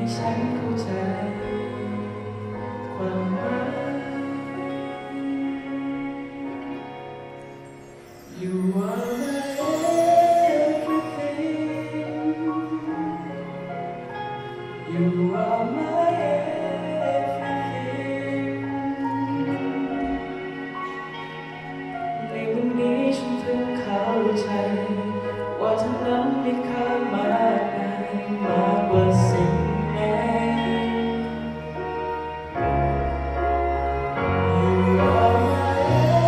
ฉันเข้าใจความหมาย You are my everything You are my everything ในวันนี้ฉันเพิ่งเข้าใจว่าเธอนั้นมีค่ามากมายมากกว่าสิ่งไหน You are my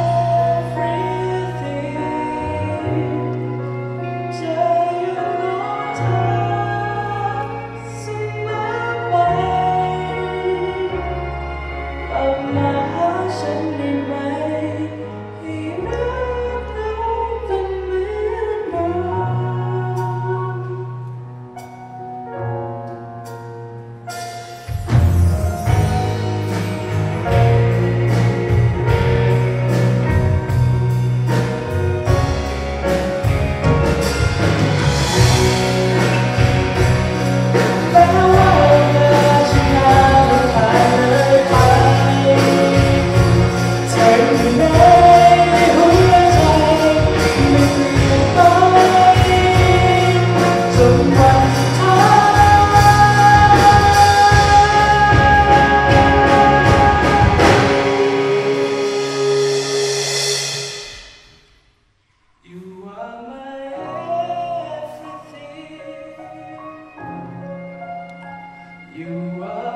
everything ใจอยู่รอเธอเสมอไปกลับมาหาฉันได้ไหมให้รักเราเป็นเหมือนเดิม แม้ว่าเวลาฉันนานผ่านเลยไปเธออยู่ในหัวใจไม่เปลี่ยนไปจนวันสุดท้าย You are my everything You are